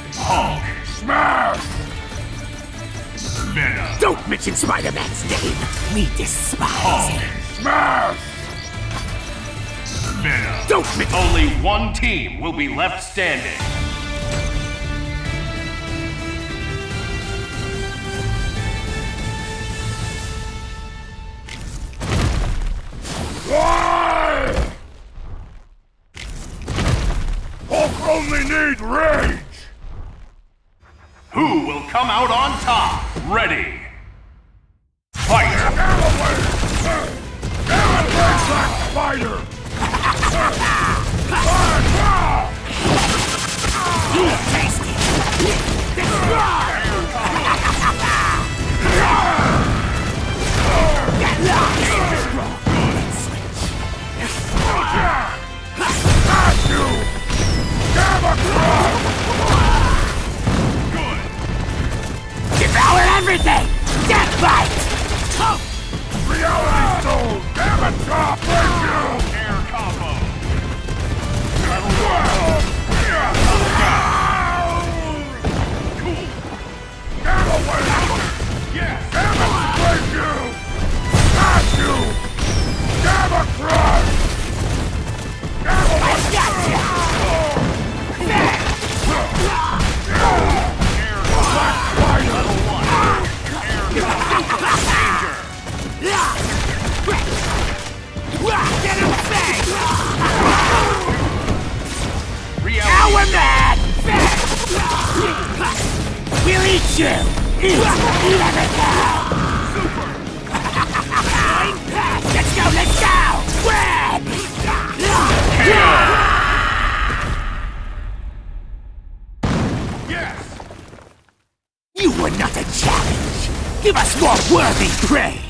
Hulk. Smash! Venom. Don't mention Spider-Man's name. We despise Hulk. him. Smash! Venom. Don't mention... Only one team will be left standing. Hulk only needs rage! Who will come out on top? Ready. Fight! Black Spider! You taste it! Get lost! Smash you! Gamma Crush! Good. Devour everything! Death bite! Reality Stone! Gamma Chop! Break you! Air combo. Cool. Gamma Wave! Yes. Gamma Break you! Smash you! Gamma Crush! Gamma Wave! Gotcha! Air Black Spider! level 1. Air combo. Danger. Get him face! Reality. Now we're mad! We'll eat you! Eat everything! Super. Let's go, let's go! Red! Yes. You were not a challenge! Give us more worthy prey!